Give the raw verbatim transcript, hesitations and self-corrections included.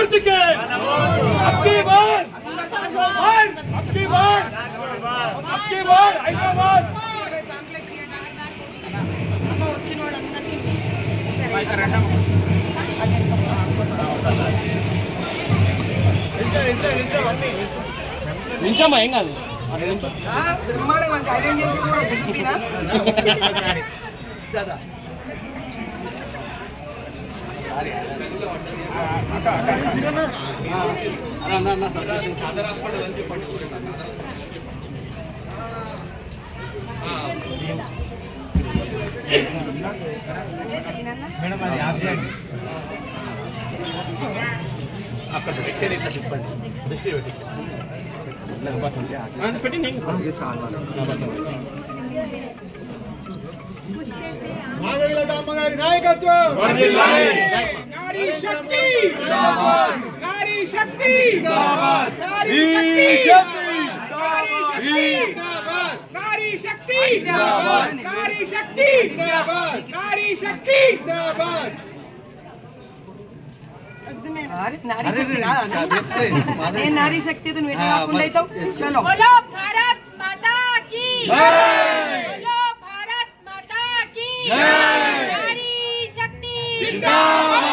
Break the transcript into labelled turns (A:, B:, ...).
A: गुर्द के अब की बार अब की बार अब की बार हैदराबाद నించమ్మా ఏం కాదు బ్రహ్మాండంగా ధైర్యం చేసి కూడా చెప్పినా దాదా మేడం అది ఆఫ్ చేయండి అక్కడ పెట్టేది ఇట్లా తిప్పండి దృష్టి పెట్టి పెట్టి నేను అమ్మగారి నాయకత్వం నారీ శక్తి నారీ శక్తి నారీ శక్తి నారీ శక్తి నారీ శక్తి नारी शक्ति तो चलो बोलो भारत माता की बोलो भारत माता की नारी शक्ति जिंदाबाद।